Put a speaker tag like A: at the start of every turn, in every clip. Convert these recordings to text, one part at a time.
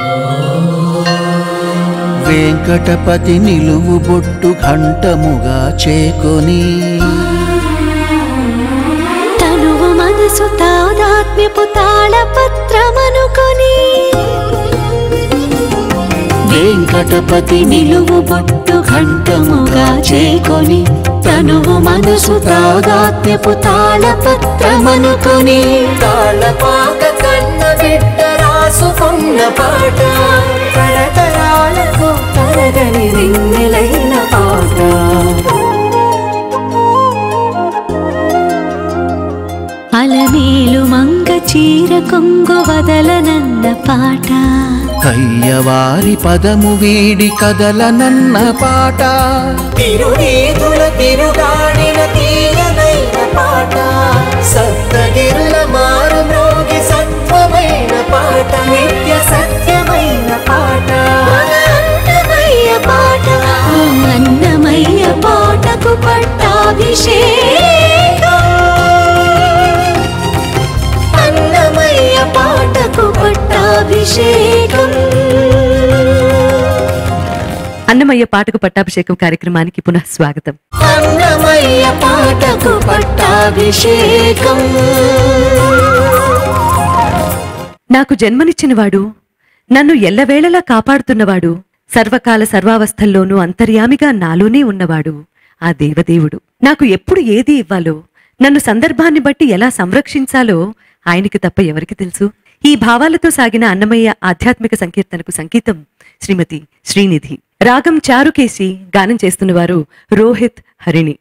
A: వెంకటపతి నిలువు బొట్టు ఘంటముగా చేకొని
B: తనువు మనసు తాదాత్మ్యపు తాళపత్రమనుకొని వెంకటపతి నిలువు బొట్టు ఘంటముగా చేకొని తనువు మనసు తాదాత్మ్యపు తాళపత్రమనుకొని తాళపాక కన్న బిడ్డ రాసుకున్న పాట తరతరాలకు తరగని రింగిలైన పాట అలమేలు మంగ చీర కొంగు వదలనన్న పాట
A: కయ్యవారి పదము వీడి కదలనన్న పాట
B: తిరునీతుల తిరుగాడిన తీయనైన పాట సప్తగిరుల మారు మ్రోగి సత్వమైన పాట నిత్య సత్యమైన పాట అన్నమయ్య పాట అన్నమయ్య పాటకు పట్టాభిషేకం అన్నమయ్య పాటకు పట్టాభిషేకం.
C: అన్నమయ్య పాటకు పట్టాభిషేకం కార్యక్రమానికి పునః స్వాగతం.
B: అన్నమయ్య పాటకు పట్టాభిషేకం.
C: నాకు జన్మనిచ్చినవాడు, నన్ను ఎల్లవేళలా కాపాడుతున్నవాడు, సర్వకాల సర్వావస్థల్లోనూ అంతర్యామిగా నాలోనే ఉన్నవాడు ఆ దేవదేవుడు. నాకు ఎప్పుడు ఏది ఇవ్వాలో, నన్ను సందర్భాన్ని బట్టి ఎలా సంరక్షించాలో ఆయనకి తప్ప ఎవరికి తెలుసు? ఈ భావాలతో సాగిన అన్నమయ్య ఆధ్యాత్మిక సంకీర్తనకు సంగీతం శ్రీమతి శ్రీనిధి, రాగం చారుకేసి, గానం చేస్తున్నవారు రోహిత్ హరిణి.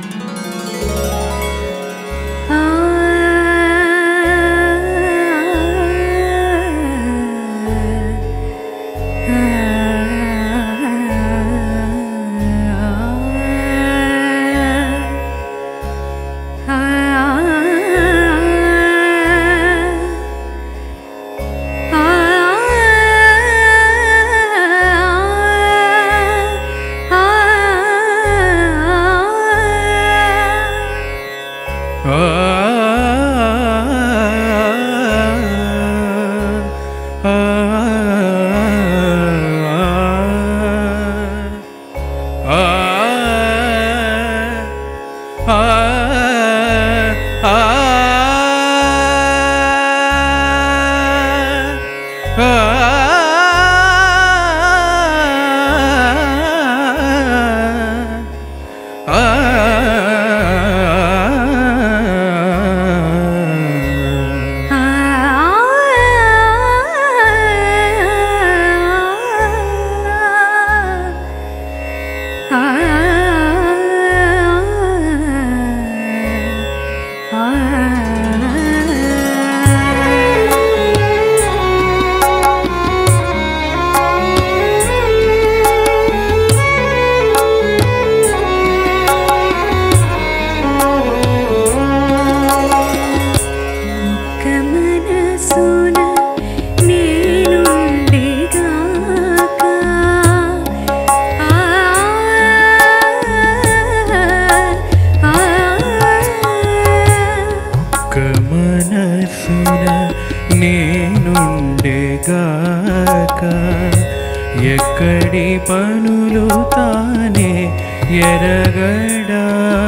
D: ఎక్కడి పనులు తానే ఎరగడా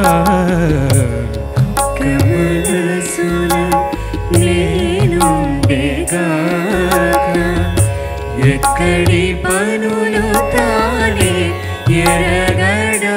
D: కమలసున నేనుండేగా ఎక్కడి పనులు తానే ఎరగడా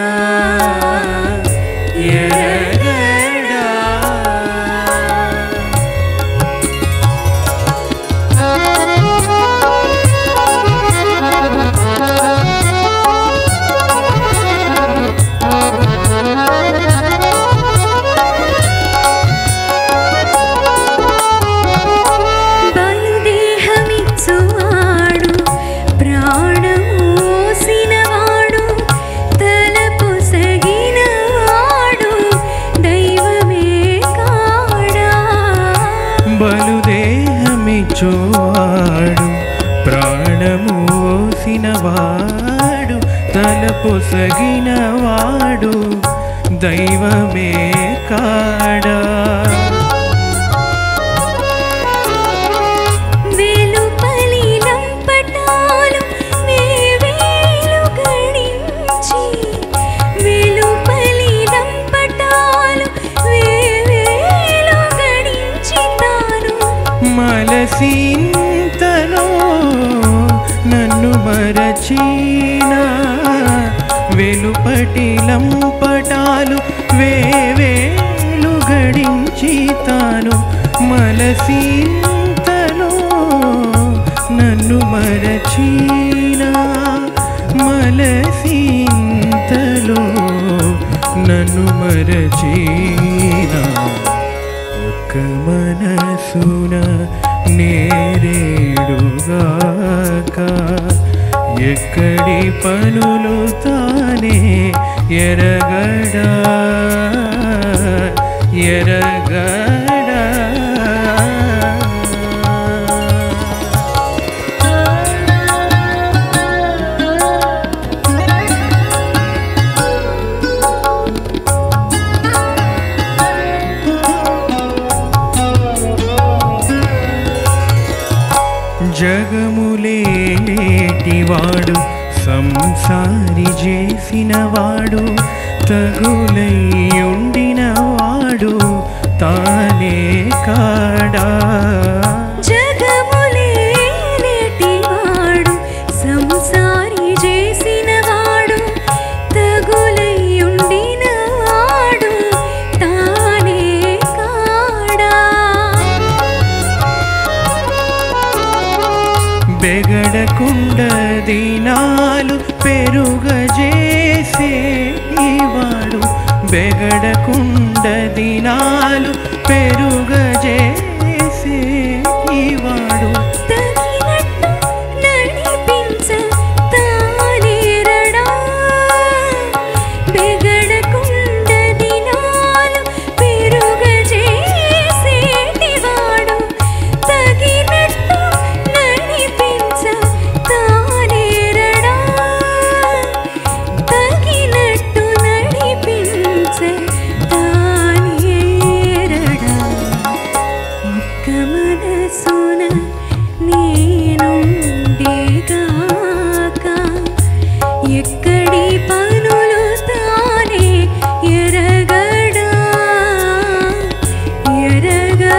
D: బలుదేహమిచ్చువాడు ప్రాణమోసినవాడు తలపొసగినవాడు దైవమే కాడా
B: వెలుపలి లంపట
D: చక్కటి లంపటాలు వేవేలు గడించి తాను మలసింతలో నన్ను మరచీనా, మలసింతలో నన్ను మరచీనా. ఒక్క మనసున నేరేడుగాక ఎక్కడి పనులు తానే ఎరగడా ఎరగడా. జగములేటివాడు సంసారి చేసినవాడు తగులై ఉండినవాడు తానే కాడా.
B: జగములేటివాడు సంసారి చేసినవాడు తగులై ఉండినవాడు తానే కాడా.
D: బెగడకుండ దినాలు పెరుగజేసేవాడు, బెగడకుండ దినాలు పెరుగజేసేవాడు.
B: తగినట్టు నడిపించ తానేరడా, బెగడకుండ దినాలు పెరుగజేసేటివాడు. తగినట్టు నడిపించ తానేరడా, తగినట్టు నడిపించ తానేరడా. ఒక్క మనసున నేనుండేగాక ఎక్కడి పనులు తానే ఎరగడా ఎరగడా.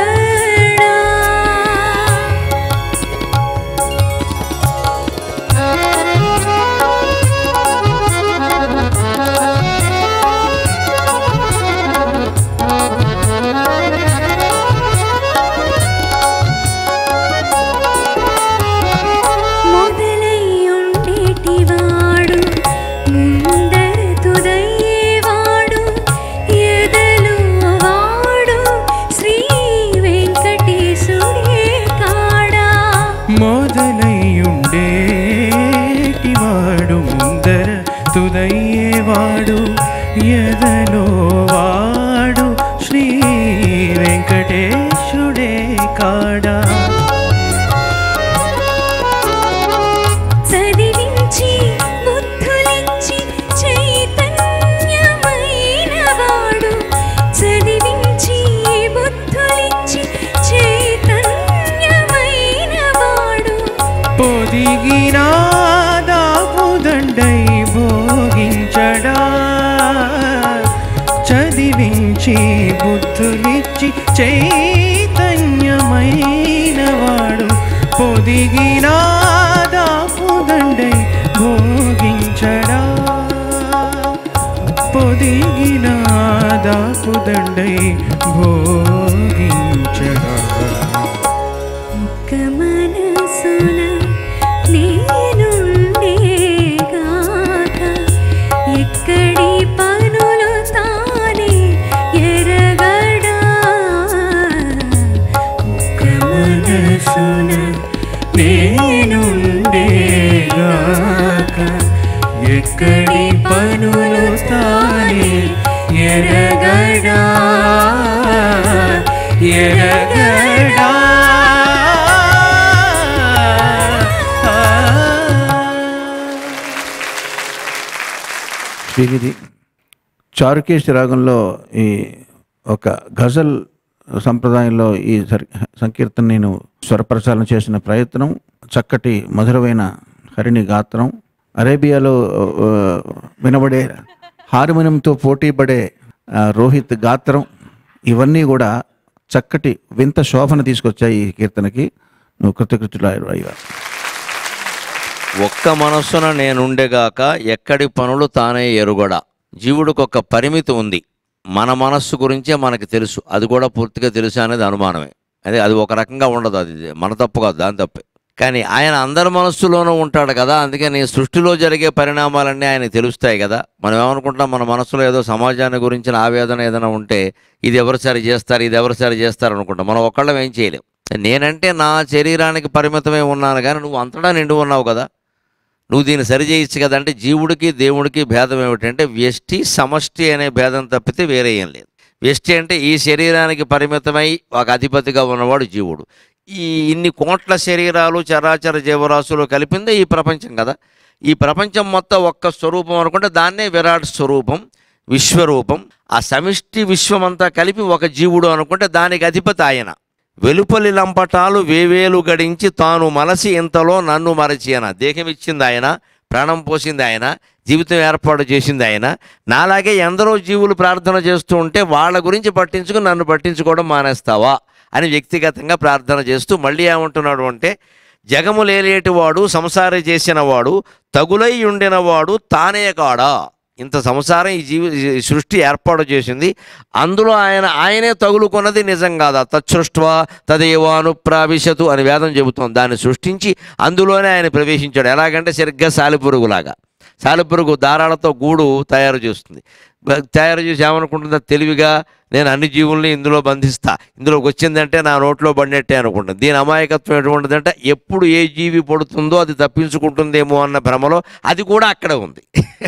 B: మొదలయ్యుండేటివాడు ముందర తుదయ్యేవాడు ఎదలు వాడు శ్రీ వెంకటేశుడే కాడా.
D: మొదలయ్యుండేటివాడు ముందర తుదయ్యేవాడు ఎదలో వాడు శ్రీ వెంకటేశుడే కాడా.
B: చదివించి బుద్ధులిచ్చి చైతన్యమైనవాడు, చదివించి బుద్ధులిచ్చి చైతన్యమైనవాడు.
D: పొదిగిన దాపుదండై భోగించడా, చదివించి బుద్ధులిచ్చి చైతన్యమైనవాడు. పొదిగిన దాపుదండై భోగించడా, పొదిగిన దాపుదండై భోగించడా.
B: ఒక్క మనసున నేనుండేగాక ఎక్కడి పనులు తానే ఎరగడా. ఒక్క మనసున
D: నేనుండేగాక ఎక్కడి పనులు తానే ఎరగడా ఎరగడా.
A: ఇది చారుకేశి రాగంలో ఈ ఒక గజల్ సంప్రదాయంలో ఈ సంకీర్తన నేను స్వరప్రచారణ చేసిన ప్రయత్నం, చక్కటి మధురమైన హరిణి గాత్రం, అరేబియాలో వినబడే హార్మోనియంతో పోటీపడే రోహిత్ గాత్రం, ఇవన్నీ కూడా చక్కటి వింత శోభను తీసుకొచ్చాయి ఈ కీర్తనకి. నువ్వు కృతకృతులు అయ్యా.
E: ఒక్క మనస్సున నేనుండేగాక ఎక్కడి పనులు తానే ఎరుగడా. జీవుడికి ఒక పరిమితి ఉంది. మన మనస్సు గురించే మనకి తెలుసు, అది కూడా పూర్తిగా తెలుసు అనేది అనుమానమే. అది ఒక రకంగా ఉండదు, అది మన తప్పు కాదు, దాని తప్పే. కానీ ఆయన అందరి మనస్సులోనూ ఉంటాడు కదా, అందుకని సృష్టిలో జరిగే పరిణామాలన్నీ ఆయనకు తెలుస్తాయి కదా. మనం ఏమనుకుంటాం, మన మనస్సులో ఏదో సమాజాన్ని గురించిన ఆవేదన ఏదైనా ఉంటే ఇది ఎవరు సరి చేస్తారు, ఇది ఎవరు సరి చేస్తారు అనుకుంటాం. మనం ఒక్కళ్ళం ఏం చేయలేం. నేనంటే నా శరీరానికి పరిమితమే ఉన్నాను, కానీ నువ్వు అంతటా నిండు ఉన్నావు కదా, నువ్వు దీన్ని సరి చేయొచ్చు కదా. అంటే జీవుడికి దేవుడికి భేదం ఏమిటంటే వ్యష్టి సమష్టి అనే భేదం తప్పితే వేరే ఏం లేదు. వ్యష్టి అంటే ఈ శరీరానికి పరిమితమై ఒక అధిపతిగా ఉన్నవాడు జీవుడు. ఈ ఇన్ని కోట్ల శరీరాలు చరాచర జీవరాశులు కలిపిందే ఈ ప్రపంచం కదా. ఈ ప్రపంచం మొత్తం ఒక్క స్వరూపం అనుకుంటే దాన్నే విరాట్ స్వరూపం, విశ్వరూపం. ఆ సమిష్టి విశ్వమంతా కలిపి ఒక జీవుడు అనుకుంటే దానికి అధిపతి ఆయన. వెలుపలి లంపటాలు వేవేలు గడించి తాను మలసి ఇంతలో నన్ను మరచి అన. దేహం ఇచ్చింది ఆయన, ప్రాణం పోసింది ఆయన, జీవితం ఏర్పాటు చేసింది ఆయన. నాలాగే ఎందరో జీవులు ప్రార్థన చేస్తూ ఉంటే వాళ్ళ గురించి పట్టించుకుని నన్ను పట్టించుకోవడం మానేస్తావా అని వ్యక్తిగతంగా ప్రార్థన చేస్తూ మళ్ళీ ఏమంటున్నాడు అంటే, జగము లేలేటివాడు సంసారి చేసినవాడు తగులై ఉండినవాడు తానే కాడా. ఇంత సంసారం ఈ సృష్టి ఏర్పాటు చేసింది, అందులో ఆయనే తగులుకున్నది నిజం కాదా. తత్సృష్ట్వా తదేవానుప్రావిశతు అని వేదం చెబుతోంది. దాన్ని సృష్టించి అందులోనే ఆయన ప్రవేశించాడు. ఎలాగంటే సరిగ్గా సాలిపురుగులాగా. సాలిపురుగు దారాలతో గూడు తయారు చేస్తుంది. తయారు చేసి ఏమనుకుంటుందా, తెలివిగా నేను అన్ని జీవుల్ని ఇందులో బంధిస్తా, ఇందులోకి వచ్చిందంటే నా నోట్లో పడినట్టే అనుకుంటుంది. దీని అమాయకత్వం ఎటువంటిదంటే ఎప్పుడు ఏ జీవి పడుతుందో అది తప్పించుకుంటుందేమో అన్న భ్రమలో అది కూడా అక్కడే ఉంది.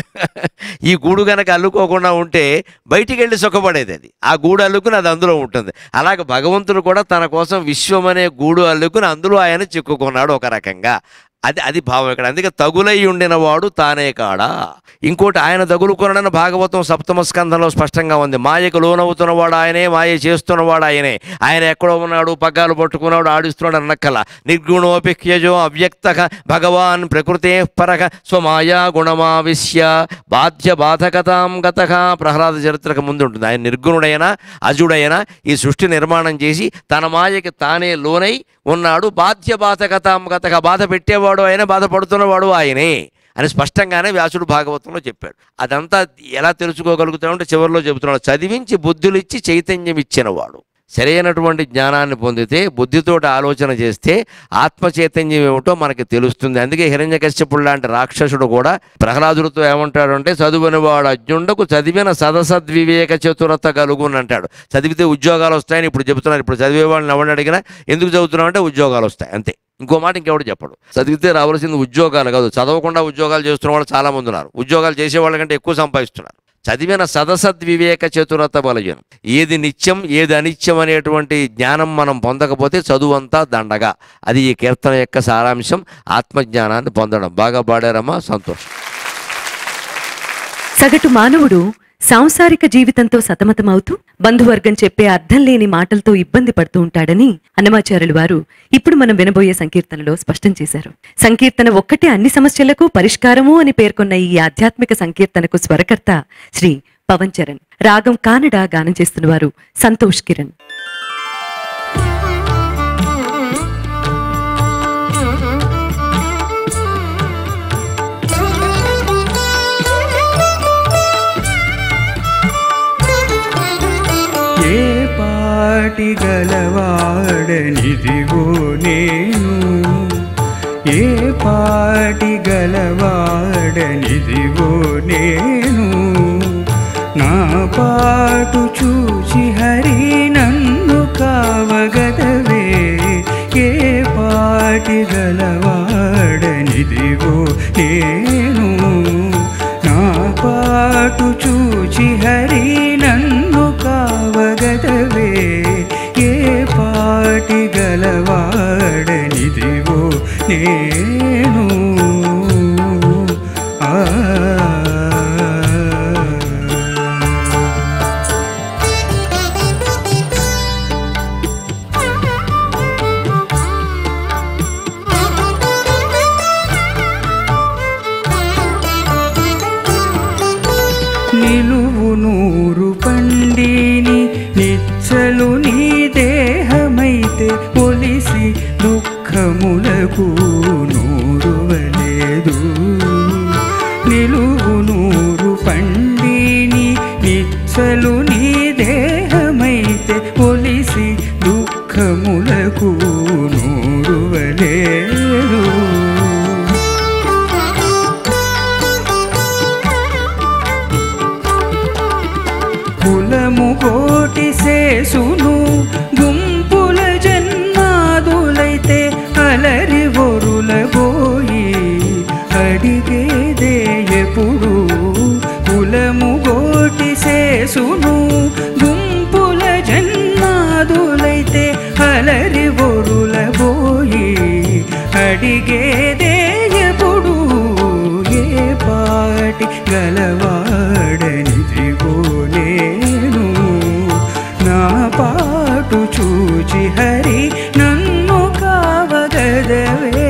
E: ఈ గూడు కనుక అల్లుకోకుండా ఉంటే బయటికి వెళ్ళి సుఖపడేది అది. ఆ గూడు అల్లుకుని అది అందులో ఉంటుంది. అలాగే భగవంతుడు కూడా తన కోసం విశ్వం అనే గూడు అల్లుకుని అందులో ఆయన చిక్కుకున్నాడు ఒక రకంగా. అది భావం ఇక్కడ. అందుకే తగులై ఉండినవాడు తానే కాడా. ఇంకోటి, ఆయన తగులుకొనడని భాగవతం 7వ స్కంధంలో స్పష్టంగా ఉంది. మాయకు లోనవుతున్నవాడు ఆయనే, మాయ చేస్తున్నవాడు ఆయనే. ఆయన ఎక్కడో ఉన్నాడు, పగ్గాలు పట్టుకున్నాడు, ఆడిస్తున్నాడు అన్నక్కల. నిర్గుణోపిఖ్యజో అవ్యక్త భగవాన్ ప్రకృతే పరక స్వమాయా గుణమావిశ్య బాధ్య బాధకతాం గతః. ప్రహ్లాద చరిత్రకు ముందు ఉంటుంది. ఆయన నిర్గుణుడైన అజుడైన ఈ సృష్టి నిర్మాణం చేసి తన మాయకి తానే లోనై ఉన్నాడు. బాధ్య బాధకతాం గతః. బాధ పెట్టేవాడు ఆయన, బాధపడుతున్నవాడు ఆయనే అని స్పష్టంగానే వ్యాసుడు భాగవతంలో చెప్పాడు. అదంతా ఎలా తెలుసుకోగలుగుతామంటే చివరిలో చెబుతున్నాడు, చదివించి బుద్ధులిచ్చి చైతన్యం ఇచ్చినవాడు. సరైనటువంటి జ్ఞానాన్ని పొందితే, బుద్ధితోటి ఆలోచన చేస్తే ఆత్మ చైతన్యం ఏమిటో మనకి తెలుస్తుంది. అందుకే హిరణ్యకశ్యపుడు లాంటి రాక్షసుడు కూడా ప్రహ్లాదుడితో ఏమంటాడు అంటే, చదువుని వాడు అజ్ఞుండకు చదివిన సదసద్వివేక చతురత కలుగుని అంటాడు. చదివితే ఉద్యోగాలు వస్తాయని ఇప్పుడు చెబుతున్నారు. ఇప్పుడు చదివే వాళ్ళని ఎవరిని అడిగినా ఎందుకు చదువుతున్నావు అంటే ఉద్యోగాలు వస్తాయి అంతే. ఇంకో మాట ఇంకెవడు చెప్పడు. చదివితే రావాల్సింది ఉద్యోగాలు కాదు. చదవకుండా ఉద్యోగాలు చేస్తున్న వాళ్ళు చాలామంది ఉన్నారు. ఉద్యోగాలు చేసేవాళ్ళ కంటే ఎక్కువ సంపాదిస్తున్నారు. చదివిన సదసద్వివేక చతురత బలజనం. ఏది నిత్యం ఏది అనిత్యం అనేటువంటి జ్ఞానం మనం పొందకపోతే చదువంతా దండగా. అది ఈ కీర్తన యొక్క సారాంశం, ఆత్మజ్ఞానాన్ని పొందడం. బాగా పాడారమ్మా, సంతోషం.
C: సగటు మానవుడు సాంసారిక జీవితంతో సతమతమవుతూ బంధువర్గం చెప్పే అర్థం లేని మాటలతో ఇబ్బంది పడుతూ ఉంటాడని అన్నమాచార్యులు వారు ఇప్పుడు మనం వినబోయే సంకీర్తనలో స్పష్టం చేశారు. సంకీర్తన ఒక్కటే అన్ని సమస్యలకు పరిష్కారము అని పేర్కొన్న ఈ ఆధ్యాత్మిక సంకీర్తనకు స్వరకర్త శ్రీ పవన్ చరణ్. రాగం కానడ గానం చేస్తున్నవారు సంతోష్ కిరణ్.
D: ఏ పాటి గలవాడనిదిగో నేను, ఏ పాటి గలవాడనిదిగో నేను, నా పాటు చూచి హరి నన్ను కావగదవే. ఏ పాటి గలవాడనిదిగో నేను, నా పాటు చూచి హరి నన్ను కావగదవే. ఏ పాటి గలవాడనిదివో నేను. నిలువు నూరు పండిని నిచ్చలు నీ దేహమైతే పొలిసి దుఃఖములకు నూరువలేదు. నిలువు నూరు పండిని గలవాడనిదిగో నేను. నా పాటు చూచి హరి నన్ను కావగదవే.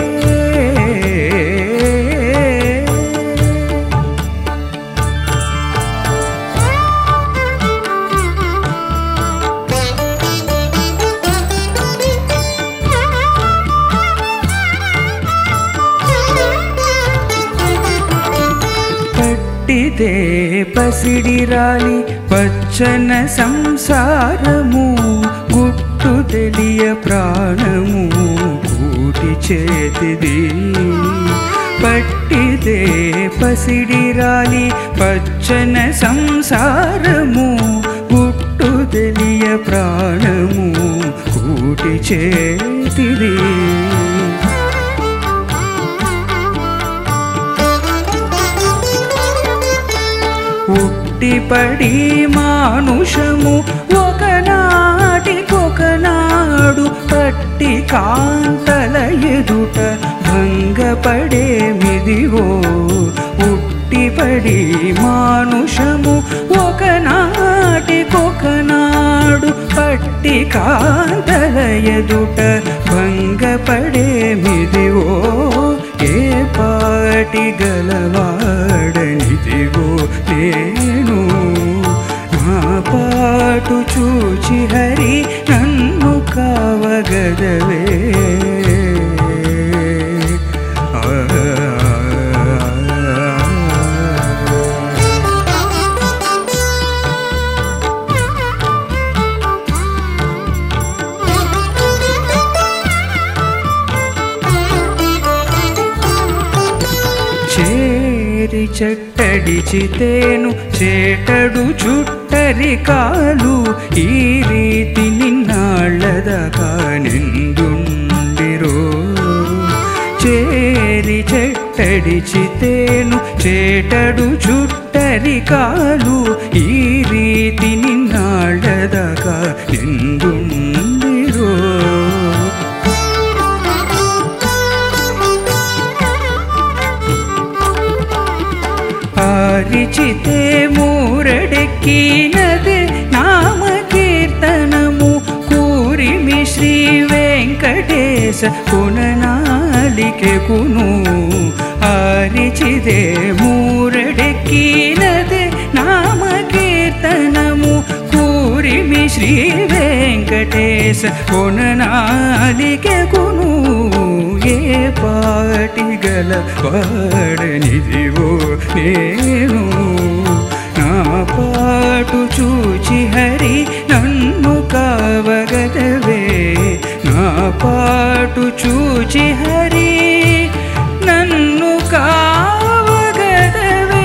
D: పట్టిదే పసిడిరాలి పచ్చన సంసారము, గుట్టు తెలియ ప్రాణము కూటి చేతిది. పట్టిదే పసిడిరాలి పచ్చన సంసారము, గుట్టు తెలియ ప్రాణము కూటి చేతిది. ఉట్టిపడి మానుషము ఒకనాటికొకనాడు, పట్టి కాంతల ఎదుట భంగపడేమిదిగో. ఉట్టిపడి మానుషము ఒకనాటికొకనాడు, పట్టి కాంతల ఎదుట భంగపడేమిదిగో. ఏ పాటి గలవాడనిదిగో నేను. నా పాటు చూచి హరి నన్ను కావగదవే. చేరి చెట్టడిచితేను చేటడు చుట్టరి కాలు, ఈ రీతి నిన్నాళ్ళదాకా నిందుండిరో. చేరి చెట్టడిచితేను చేటడు చుట్టరి కాలు, ఈ రీతి నిన్నాళ్ళదాకా నిందుండిరో. ఆరిచితే మూరడెక్కినదే నామ కీర్తనము, కూరిమి శ్రీ వెంకటేశ పుననాలికెకును. ఆరిచితే మూరడెక్కినదే నామ కీర్తనము, కూరిమి శ్రీ వెంకటేశ పుననాలికెకును. ఏ పాటి గలవాడనిదిగో నేను. నా పాటు చూచి హరి నన్ను కావగదవే. నా పాటు చూచి హరి నన్ను కావగదవే.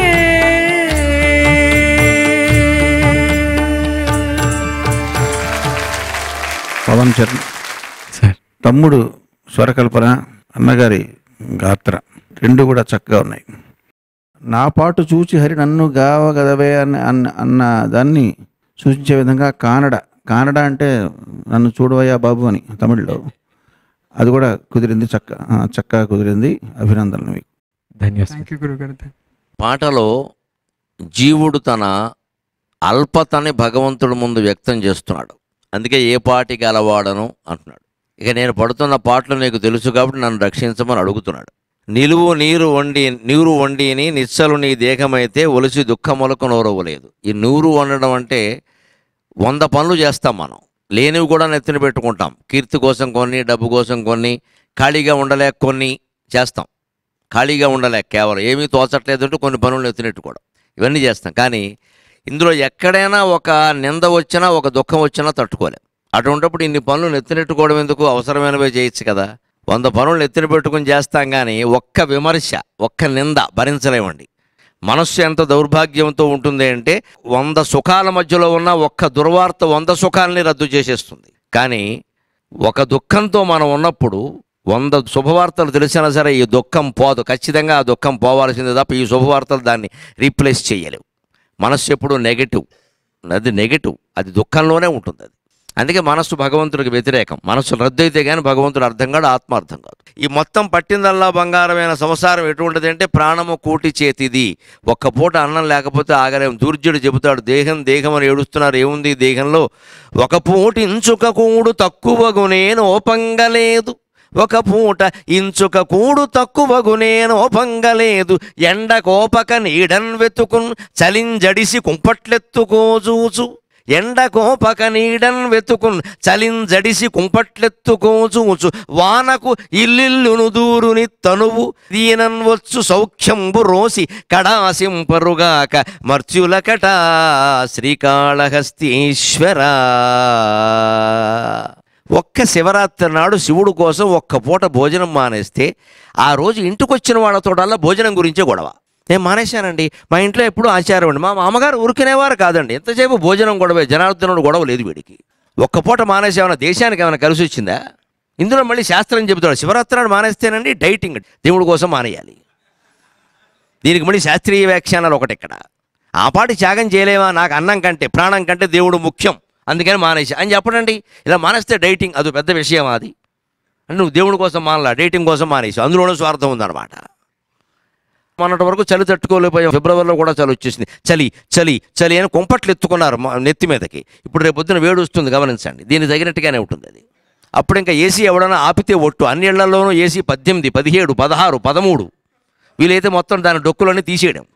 A: పవన్ చరణ్
F: సార్.
A: తమ్ముడు స్వరకల్పన, అన్నగారి గాత్ర రెండు కూడా చక్కగా ఉన్నాయి. నా పాటు చూచి హరి నన్ను గావగదవే అన్న దాన్ని సూచించే విధంగా కానడ అంటే నన్ను చూడవయ్యా బాబు అని తమిళ్లో, అది కూడా కుదిరింది, చక్కగా కుదిరింది. అభినందనలు మీకు.
F: ధన్యవాదాలు.
E: పాటలో జీవుడు తన అల్పతని భగవంతుడి ముందు వ్యక్తం చేస్తున్నాడు. అందుకే ఏ పాటి గలవాడను అంటున్నాడు. ఇక నేను పడుతున్న పాటలు నీకు తెలుసు కాబట్టి నన్ను రక్షించమని అడుగుతున్నాడు. నీరు వండిని నిశ్చలు నీ దేహమైతే ఒలిసి దుఃఖములకు నోరవలేదు. ఈ నూరు వండడం అంటే 100 పనులు చేస్తాం మనం, లేనివి కూడా నెత్తిన పెట్టుకుంటాం. కీర్తి కోసం కొన్ని, డబ్బు కోసం కొన్ని, ఖాళీగా ఉండలేక కొన్ని చేస్తాం. ఖాళీగా ఉండలేక కేవలం ఏమీ తోచట్లేదంటూ కొన్ని పనులు నెత్తినెట్టుకోవడం, ఇవన్నీ చేస్తాం. కానీ ఇందులో ఎక్కడైనా ఒక నింద వచ్చినా, ఒక దుఃఖం వచ్చినా తట్టుకోలేం. అటువంటిప్పుడు ఇన్ని పనులు నెత్తినెట్టుకోవడం ఎందుకు? అవసరమైనవే చేయొచ్చు కదా. 100 పనులు నెత్తిన పెట్టుకుని చేస్తాం, కానీ ఒక్క విమర్శ, ఒక్క నింద భరించలేమండి. మనస్సు ఎంత దౌర్భాగ్యంతో ఉంటుంది అంటే 100 సుఖాల మధ్యలో ఉన్న ఒక్క దుర్వార్త 100 సుఖాలని రద్దు చేసేస్తుంది. కానీ ఒక దుఃఖంతో మనం ఉన్నప్పుడు 100 శుభవార్తలు తెలిసినా సరే ఈ దుఃఖం పోదు. ఖచ్చితంగా ఆ దుఃఖం పోవాల్సిందే తప్ప ఈ శుభవార్తలు దాన్ని రీప్లేస్ చేయలేవు. మనస్సు ఎప్పుడు నెగటివ్, అది దుఃఖంలోనే ఉంటుంది. అది అందుకే మనస్సు భగవంతుడికి వ్యతిరేకం. మనస్సు రద్దు అయితే కానీ భగవంతుడు అర్థం కాదు, ఆత్మ అర్థం కాదు. ఈ మొత్తం పట్టిందల్లా బంగారమైన సంసారం ఎటువంటిది అంటే ప్రాణము కూటి చేతిది. ఒక్క పూట అన్నం లేకపోతే ఆగలేం. దూర్జుడు చెబుతాడు, దేహం దేహం అని ఏడుస్తున్నారు, ఏముంది దేహంలో? ఒక పూట ఇంచుక కూడు తక్కువగునేను ఓపంగలేదు, ఒక పూట ఇంచుక కూడు తక్కువగునేను ఓపంగలేదు, ఎండ కోపక నీడన్ వెతుకున్ చలింజడిసి కుంపట్లెత్తుకోజూచు, ఎండ కోపక నీడన్ వెతుకున్ చలింజడిసి కుంపట్లెత్తుకోచూచు, వానకు ఇల్లిల్లును దూరుని తనువు దీనన్ వచ్చు సౌఖ్యంబు రోసి కడాసింపరుగాక మర్త్యులకట శ్రీకాళహస్తీశ్వర. ఒక్క శివరాత్రి నాడు శివుడు కోసం ఒక్క పూట భోజనం మానేస్తే ఆ రోజు ఇంటికొచ్చిన వాళ్ళతోటల్లా భోజనం గురించే గొడవ. నేను మానేశానండి, మా ఇంట్లో ఎప్పుడూ ఆచారం అండి, మా అమ్మగారు ఊరుకునేవారు కాదండి, ఎంతసేపు భోజనం గొడవే, జనార్దనుడు గొడవ లేదు వీడికి. ఒక్క పూట మానేసేమన్నా దేశానికి ఏమైనా కలిసి వచ్చిందా? ఇందులో మళ్ళీ శాస్త్రం చెబుతాడు, శివరాత్రి నాడు మానేస్తేనండి డైటింగ్, దేవుడి కోసం మానేయాలి. దీనికి మళ్ళీ శాస్త్రీయ వ్యాఖ్యానాలు ఒకటి ఇక్కడ. ఆ పాటి త్యాగం చేయలేవా, నాకు అన్నం కంటే ప్రాణం కంటే దేవుడు ముఖ్యం అందుకని మానేసా అని చెప్పడండి. ఇలా మానేస్తే డైటింగ్ అది పెద్ద విషయం. అది అంటే నువ్వు దేవుడి కోసం మానలా, డైటింగ్ కోసం మానేసావు, అందులోనే స్వార్థం ఉందన్నమాట. మొన్నటి వరకు చలి తట్టుకోలేకపోయాం, ఫిబ్రవరిలో కూడా చలి వచ్చేసింది. చలి చలి చలి అని కుంపట్లు ఎత్తుకున్నారు నెత్తి మీదకి. ఇప్పుడు రేపు పొద్దున వేడి వస్తుంది, గమనించండి, దీనికి తగినట్టుగానే ఉంటుంది అది. అప్పుడు ఇంకా ఏసీ ఎవడన్నా ఆపితే ఒట్టు, అన్ని ఇళ్లలోనూ ఏసీ 18, 17, 16, 13, వీలైతే మొత్తం దాని డొక్కులన్నీ తీసేయడం.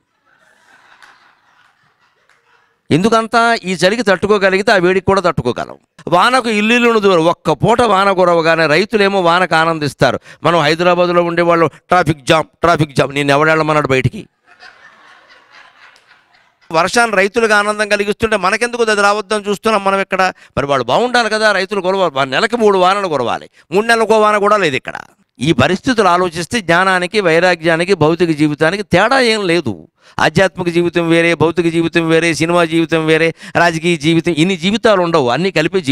E: ఎందుకంతా ఈ చలికి తట్టుకోగలిగితే ఆ వేడికి కూడా తట్టుకోగలం. వానకు ఇల్లును దూరం, ఒక్క పూట వాన కురవగానే రైతులేమో వానకు ఆనందిస్తారు. మనం హైదరాబాద్లో ఉండేవాళ్ళు ట్రాఫిక్ జామ్ నేను ఎవడెళ్ళమన్నాడు బయటికి. వర్షాన్ని రైతులకు ఆనందం కలిగిస్తుంటే మనకెందుకు అది రావద్దని చూస్తున్నాం మనం ఇక్కడ. మరి వాళ్ళు బాగుండాలి కదా, రైతులు కురవాలి, నెలకి 3 వానలు కురవాలి, 3 నెలలకో వాన కూడా లేదు ఇక్కడ. ఈ పరిస్థితులు ఆలోచిస్తే జ్ఞానానికి, వైరాగ్యానికి, భౌతిక జీవితానికి తేడా ఏం లేదు. ఆధ్యాత్మిక జీవితం వేరే, భౌతిక జీవితం వేరే, సినిమా జీవితం వేరే, రాజకీయ జీవితం, ఇన్ని జీవితాలు ఉండవు. అన్నీ కలిపే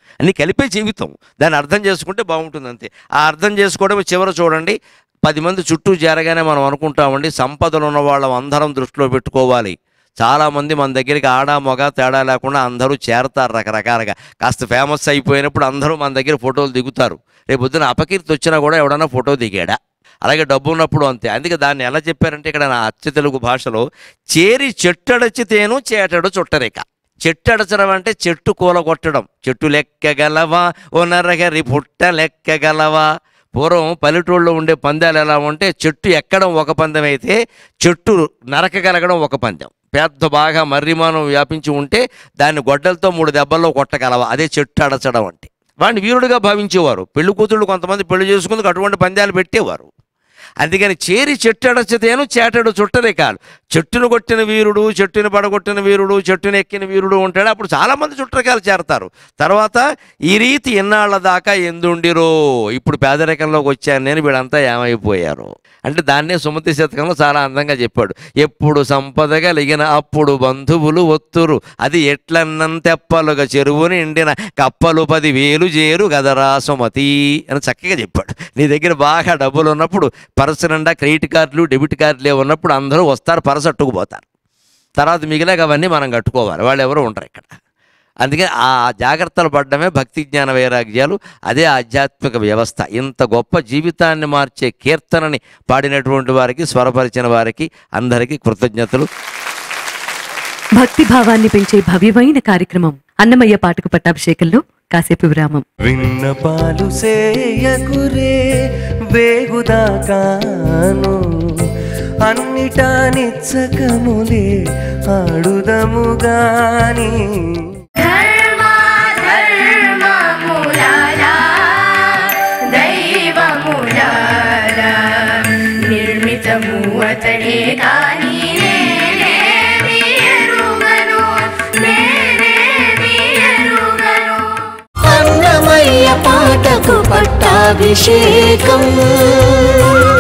E: జీవితం. దాన్ని అర్థం చేసుకుంటే బాగుంటుంది అంతే. ఆ అర్థం చేసుకోవడం చివర చూడండి, 10 మంది చుట్టూ చేరగానే మనం అనుకుంటామండి, సంపదలు ఉన్న వాళ్ళం అందరం దృష్టిలో పెట్టుకోవాలి. చాలామంది మన దగ్గరికి ఆడ మగ తేడా లేకుండా అందరూ చేరతారు రకరకాలుగా. కాస్త ఫేమస్ అయిపోయినప్పుడు అందరూ మన దగ్గర ఫోటోలు దిగుతారు. రేపు పొద్దున అపకీర్తి వచ్చినా కూడా ఎవడన్నా ఫోటో దిగాడా. అలాగే డబ్బు ఉన్నప్పుడు అంతే. అందుకే దాన్ని ఎలా చెప్పారంటే ఇక్కడ నా అచ్చ తెలుగు భాషలో, చేరి చెట్టడచితేను చేటడు చుట్టరేక. చెట్టడచడం అంటే చెట్టు కూలగొట్టడం. చెట్టు లెక్కగలవా ఓ నరగరి పుట్ట లెక్కగలవా. పూర్వం పల్లెటూళ్ళలో ఉండే పందాలు ఎలా ఉంటే, చెట్టు ఎక్కడం ఒక పందెం అయితే చెట్టు నరకగలగడం ఒక పందెం. పెద్ద బాగా మర్రిమానం వ్యాపించి ఉంటే దాన్ని గొడ్డలతో 3 దెబ్బల్లో కొట్టగలవా, అదే చెట్టు అడచడం అంటే. వాడిని వీరుడిగా భావించేవారు. పెళ్లి కూతుళ్ళు కొంతమంది పెళ్లి చేసుకుందుకు అటువంటి పందాలు పెట్టేవారు. అందుకని చేరి చెట్టు అడచితేను చేటడు చుట్టరేకాలు. చెట్టును కొట్టిన వీరుడు, చెట్టుని పడగొట్టిన వీరుడు, చెట్టుని ఎక్కిన వీరుడు ఉంటాడు. అప్పుడు చాలామంది చుట్టరికాలు చేరతారు. తర్వాత ఈ రీతి ఎన్నాళ్ళ దాకా ఎందుండిరో, ఇప్పుడు పేదరికంలోకి వచ్చాను నేను, వీళ్ళంతా ఏమైపోయారు అంటే దాన్నే సుమతి శతకంలో చాలా అందంగా చెప్పాడు. ఎప్పుడు సంపద కలిగిన అప్పుడు బంధువులు ఒత్తురు, అది ఎట్లన్నం తెప్పలుగా చెరువు నిండిన కప్పలు 10,000 చేరు గదరా సుమతి అని చక్కగా చెప్పాడు. నీ దగ్గర బాగా డబ్బులు ఉన్నప్పుడు, పర్సు నిండా క్రెడిట్ కార్డులు, డెబిట్ కార్డులే ఉన్నప్పుడు అందరూ వస్తారు, పర్సు అట్టుకుపోతారు. తర్వాత మిగిలిన అవన్నీ మనం కట్టుకోవాలి, వాళ్ళు ఎవరు ఉంటారు ఇక్కడ. అందుకని ఆ జాగ్రత్తలు పడ్డమే భక్తి జ్ఞాన వైరాగ్యాలు, అదే ఆధ్యాత్మిక వ్యవస్థ. ఇంత గొప్ప జీవితాన్ని మార్చే కీర్తనని పాడినటువంటి వారికి, స్వరపరిచిన వారికి అందరికీ కృతజ్ఞతలు.
C: భక్తి భావాన్ని పెంచే భవ్యమైన కార్యక్రమం అన్నమయ్య పాటకు పట్టాభిషేకంలో కాసేపు విరామం.
G: విన్నపాలు సేయకురే వేగుదాకాను, అన్నిటా నిచ్చకములే ఆడుదము గాని.
H: నిర్మితము అతడే కాని
B: అన్నమయ్య పాటకు పట్టాభిషేకం.